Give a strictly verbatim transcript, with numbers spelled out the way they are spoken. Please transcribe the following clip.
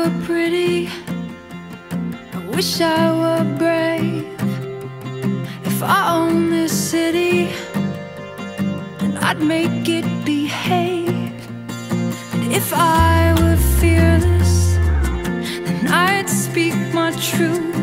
were pretty, I wish I were brave. If I owned this city, then I'd make it behave. And if I were fearless, then I'd speak my truth.